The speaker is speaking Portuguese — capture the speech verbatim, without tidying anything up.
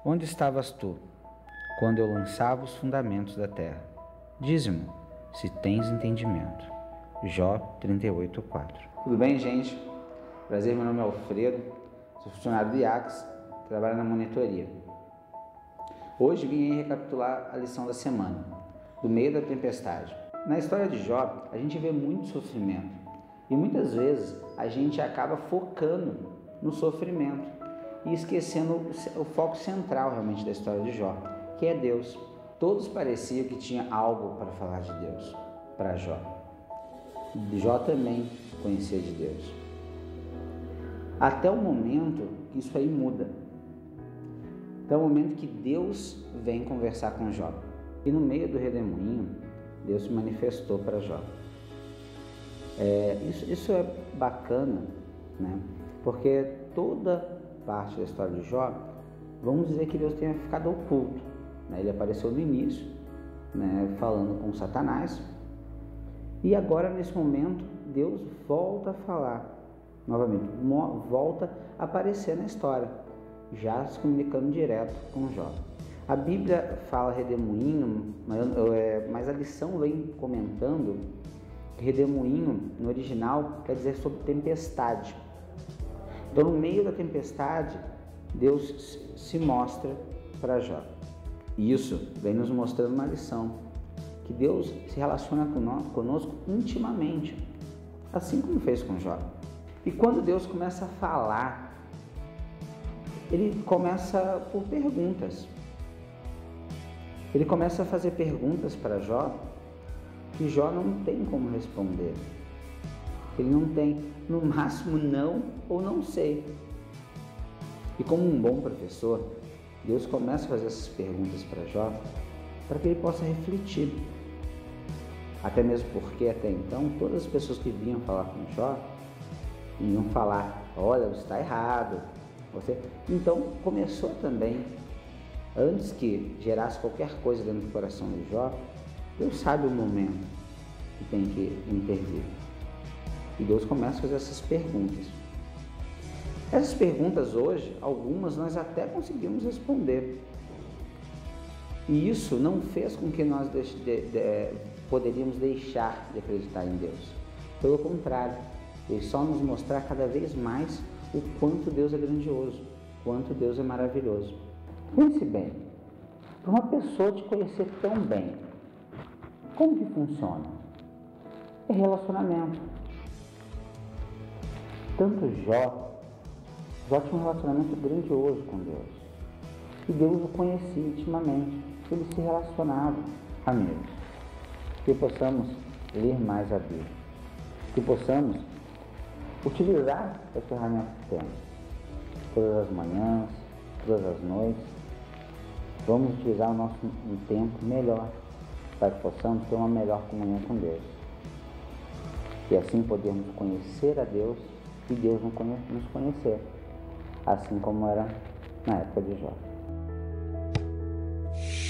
Onde estavas tu, quando eu lançava os fundamentos da terra? Dize-me, se tens entendimento. Jó trinta e oito, quatro. Tudo bem, gente? Prazer, meu nome é Alfredo, sou funcionário do I A C S, trabalho na monitoria. Hoje vim aí recapitular a lição da semana, do meio da tempestade. Na história de Jó, a gente vê muito sofrimento e muitas vezes a gente acaba focando no sofrimento e esquecendo o foco central realmente da história de Jó, que é Deus. Todos pareciam que tinha algo para falar de Deus para Jó. Jó também conhecia de Deus. Até o momento que isso aí muda. Até o momento que Deus vem conversar com Jó. E no meio do redemoinho, Deus se manifestou para Jó. É, isso, isso é bacana, né? Porque toda parte da história de Jó, vamos dizer que Deus tenha ficado oculto. Né? Ele apareceu no início, né, falando com Satanás. E agora, nesse momento, Deus volta a falar novamente, volta a aparecer na história, já se comunicando direto com Jó. A Bíblia fala redemoinho, mas a lição vem comentando que redemoinho, no original, quer dizer sobre tempestade. Então, no meio da tempestade, Deus se mostra para Jó. E isso vem nos mostrando uma lição, que Deus se relaciona conosco intimamente, assim como fez com Jó. E quando Deus começa a falar, Ele começa por perguntas. Ele começa a fazer perguntas para Jó, que Jó não tem como responder. Ele não tem, no máximo, não ou não sei. E como um bom professor, Deus começa a fazer essas perguntas para Jó, para que ele possa refletir. Até mesmo porque, até então, todas as pessoas que vinham falar com Jó, iam falar, olha, você está errado. Você... Então, começou também, antes que gerasse qualquer coisa dentro do coração de Jó, Deus sabe o momento que tem que intervir. E Deus começa a fazer essas perguntas. Essas perguntas hoje, algumas nós até conseguimos responder. E isso não fez com que nós de, de, de, poderíamos deixar de acreditar em Deus. Pelo contrário, Ele só nos mostrar cada vez mais o quanto Deus é grandioso, quanto Deus é maravilhoso. Pense bem, para uma pessoa te conhecer tão bem, como que funciona? É relacionamento. Tanto Jó, Jó tinha um relacionamento grandioso com Deus. E Deus o conhecia intimamente. Eles se relacionavam. Amigos, que possamos ler mais a Bíblia. Que possamos utilizar as ferramentas que temos. Todas as manhãs, todas as noites. Vamos utilizar o nosso um tempo melhor para que possamos ter uma melhor comunhão com Deus. E assim podemos conhecer a Deus e Deus nos conhecer, assim como era na época de Jó.